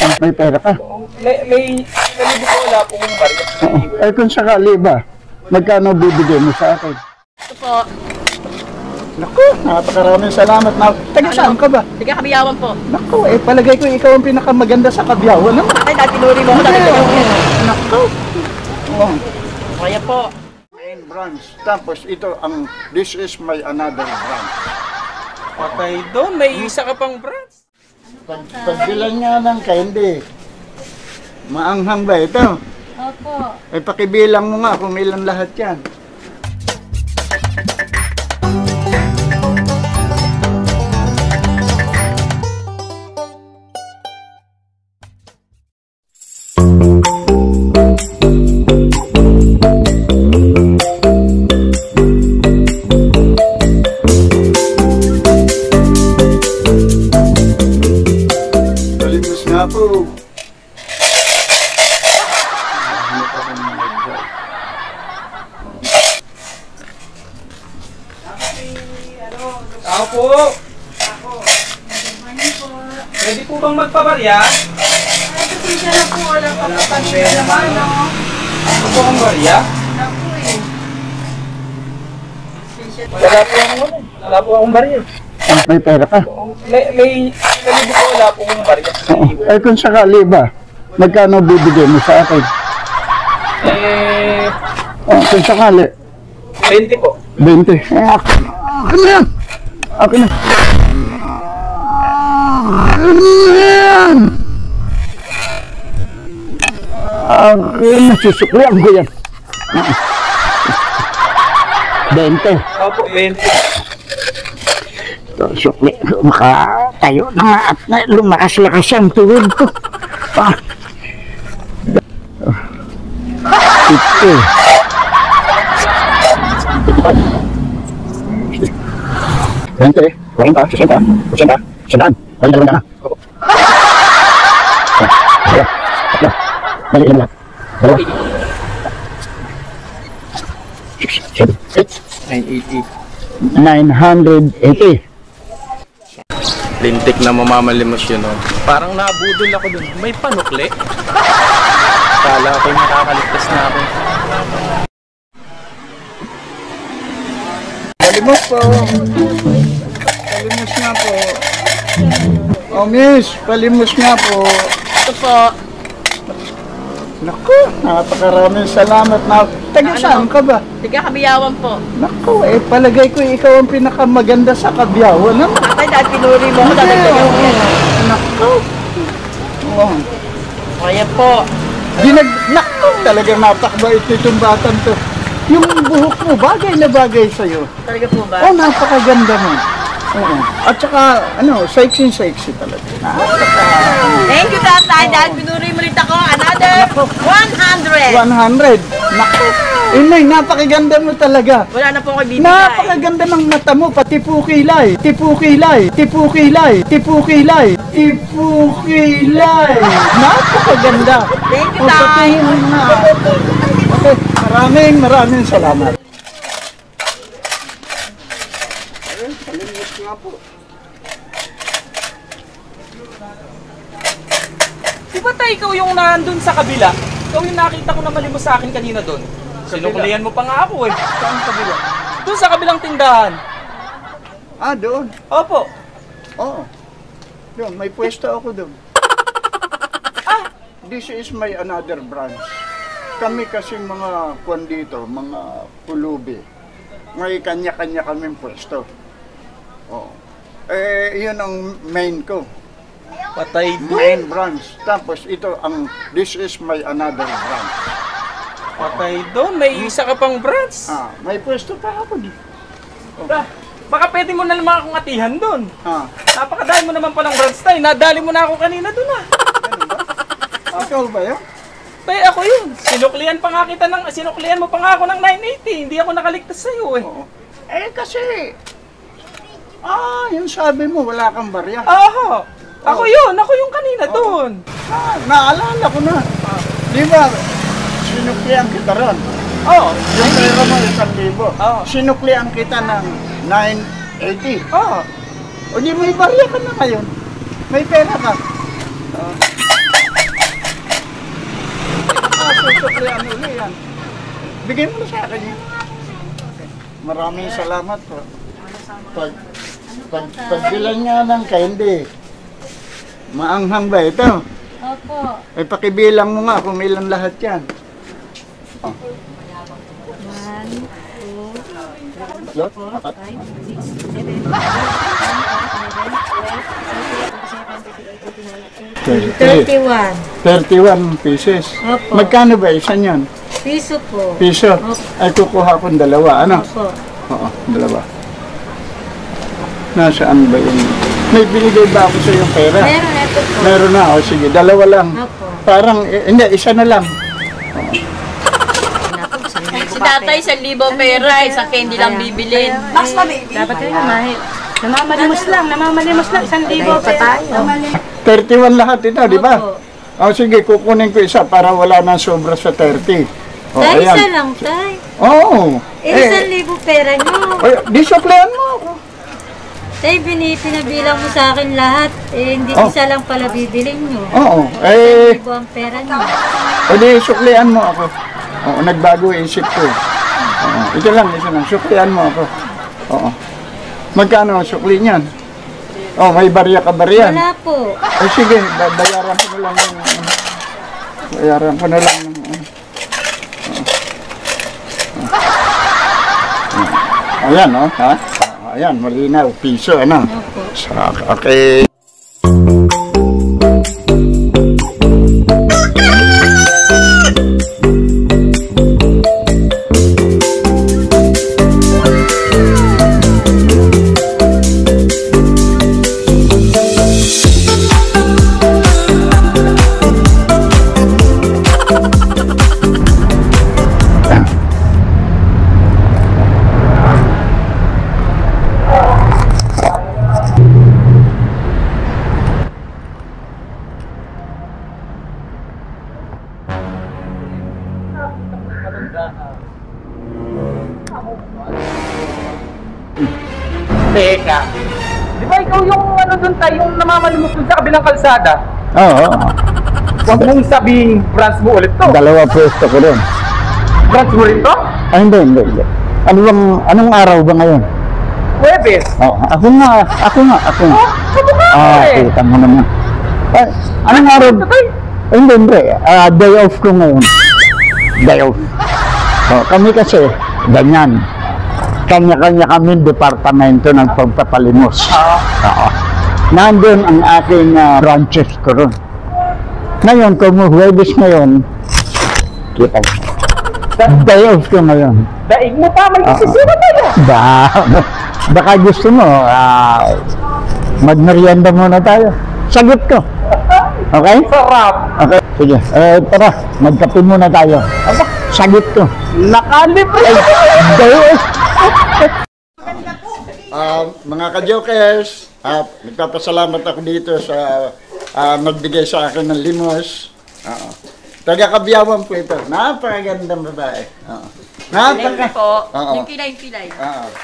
May pera ka? May libo ko, wala po kong barya. Eh kung sakali ba, magkano bibigay mo sa akin? Ito po. Naku, napakaraming salamat na. Taga saan ka ba? Tiga Kabiyawan po. Naku, palagay ko ikaw ang pinakamaganda sa Kabiyawan. Ano? Ay, dati tinuri mo ako. Dati tinuri mo. Naku. Oh. Kaya po. Main branch. Tapos ito ang, this is my another branch. Patay doon, may isa ka pang branch. Pagbilan nga ng candy. Maanghang ba ito? Opo. Eh pakibilang mo nga kung ilan lahat yan. Palimos nga po. Ako po. Pwede po bang magpabarya? Pasensya na po. Wala pa po kami naman, no? Ako po ang barya? Wala po akong barya. May pera ka? May libo ko, wala po kong barya. Eh kung sakali ba, magkano bibigay mo sa akin? Kung sakali, 20 po. 20. Akin na yan! Akin na! Akin na yan! Akin na! Susuklihan ko yan! 20. Opo, 20. Ito, sukli ko. Makatayo na nga at lumakas-lakas ang tuhod ko. Ah. 50. 20, 40, 60, 80, 100. Balik na lang na. Balik na lang. Dalawa. 980. Lintik na mamamalimos yun, oh. Parang nabudol ako dun. May panukli. Kala ko'y makakaligtas na ako. Palimos po. Palimos nga po. Oh, miss, palimos nga po. Ito po. Naku, napakaraming salamat na. Taga saan ka ba? Tiga Kabiyawan po. Naku, palagay ko ikaw ang pinakamaganda sa Kabiyawan. Ano? Ay, dati tinuri mo ako. Dati tinuri mo. Naku. Oh. Kaya po. Naku, talagang napakabait itong batang to. Yung buhok mo, bagay na bagay sa'yo. Talaga po ba? Oh, napakaganda mo. Oo. At saka, sexy talaga. Thank you, tatay. Dahil pinuri mo rin ako. Another 100. 100. Naku. Inay, napakaganda mo talaga. Wala na po ako bibigay. Napakaganda ng mata mo, pati pukilay. Tipukilay. Tipukilay. Tipukilay. Tipukilay. Napakaganda. Thank you, O, tay. patingin mo na. Okay, maraming salamat. Ayun, palimos nga po. Di ba tayo ikaw yung nandun sa kabila? Ikaw yung nakita ko na malimos sa akin kanina doon. Sinuklihan mo pa nga ako eh. Saan kabila? Doon sa kabilang tindahan. Ah, doon. Opo. Oo. Doon, may pwesto ako doon. This is my another branch. Kami kasing mga kwan dito, mga pulubi. May kanya-kanya kaming pwesto. Oo. Yun ang main ko. Patay doon. Main branch. Tapos ito ang, this is my another branch. Patay doon. May isa ka pang branch. May pwesto pa ako dito. Baka pwede mo na naman akong atihan doon. Napakadali mo naman palang branch tayo. Nadali mo na ako kanina doon ah. Ganun ba? Ikaw ba yun? Tay, ako yun. Sinuklihan mo pa nga ako ng 980. Hindi ako nakaligtas sa'yo eh. Oo. Kasi, yung sabi mo, wala kang barya. Aha. Ako yun. Ako yung kanina doon. Naalala ko na. Di ba, sinuklihan kita ron. Oo. Yung pera mo, 1,000. Oo. Sinuklihan kita ng 980. Oo. O di may barya ka na ngayon. May pera ka. pagsuklian uli yan. Bigyan mo na sa akin yun. Maraming salamat po. Pagbilan nga ng candy. Maanghang ba ito? Opo. Ay pakibilang mo nga kung ilan lahat yan. Oh. 1, 2, 4, 5, 6, 7, 31 pieces. Opo. Magkano ba isa niyan? Piso po. Piso? Opo. Ay kukuha akong dalawa, ano? Opo. Oo, dalawa. Nasaan ba yun? May binigay ba ako sa yung pera? Meron ito po. Meron na, o sige, dalawa lang. Opo. Parang, hindi, isa na lang. Si tatay, 1,000 pera, isang candy lang bibilin. Mas na, baby. Dapat kayo mahit. Namamalimos lang, 1,000 pera. 31 lahat ito, di ba? Opo. O sige, kukunin ko isa para wala nang sobra sa 30. O, Tay, isa ayan. lang, tay. Oo. 1,000 pera nyo. Ay, disuklehan mo ako. Tay, pinabilang mo sa akin lahat. Eh, hindi Oh. isa lang pala bibilin nyo. Oo. Eh, 1,000 ang pera nyo. o di, suklihan mo ako. Oo, nagbago isip ko. Oo, ito lang, suklihan mo ako. Oo. Magkano ang sukli niyan? Oh, may barya ka ba riyan? Wala po. Eh sige, bayaran ko na lang ng bayaran ko na lang ng Ayan, oh, ha? Ayan, malinaw, piso, ano? Opo. Okay. Teka. Di ba ikaw yung ano dun tayo, yung namamalimos dun sa kabilang kalsada? Oo. Huwag mong sabihin branch mo ulit to. Dalawa pwesto ko rin. Branch mo rin to? Ay, hindi. Anong araw ba ngayon? Huwebes. Oh, ako nga. Kamukha mo eh. Kita mo naman. Ay, anong araw? Tatay. Ay, hindi. Day off ko ngayon. Day off. Oh, kami kasi, ganyan. Kanya-kanya kami departamento ng pagpapalimos. Oo. Nandun ang aking branches ko ron. Ngayon, kung Huwebes ngayon, kita mo. Day off ko ngayon. Daig mo pa, may isisira tayo. Baka gusto mo, magmerienda muna tayo. Sagot ko. Okay? Sarap. Okay, sige. Tara, magkape muna tayo. Aba, sagot ko. Nakalibre. Mga ka-jokers, nagpapasalamat ako dito sa nagbigay sa akin ng limos. Taga-Kabiyawan po ito. Napakagandang babae. Po. Oo. Yung kilay. Yung pilay.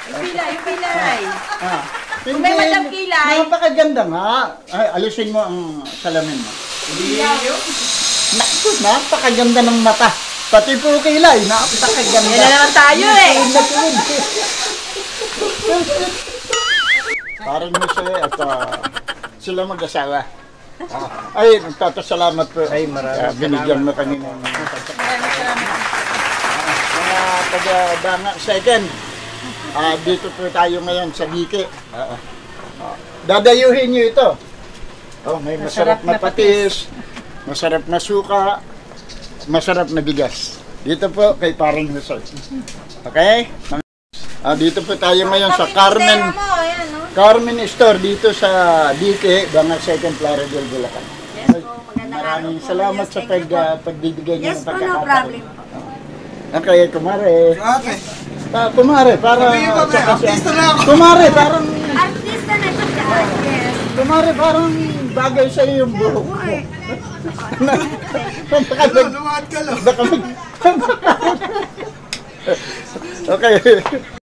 Ah. Kung may madam kilay. Napakaganda nga. Ay, alisin mo ang salamin mo. Naku, napakaganda ng mata. Pati po kilay, napakaganda. Yan na naman tayo eh. Parang Jose at sila mag-asawa. Ay, nagpapasalamat po. Ay, maraming binigyan mo kami ng mga taga-Banga Second. Dito po tayo ngayon sa Bike. Dadayuhin nyo ito. Oh, may masarap na patis, masarap na suka, masarap na bigas. Dito po kay Paring Jose. Okay? Dito po tayo ngayon sa Carmen Store dito sa Bike, Banga Second, Plaridel, Bulacan. Maraming salamat sa pagbibigay niyo ng pagkakataon. Okay, kumare. Kumare, para... Artista na ako. Kumare, parang... Artista na siya. Yes. Kumare, parang bagay sa iyo yung buhok mo. Lumahat ka lang. Okay.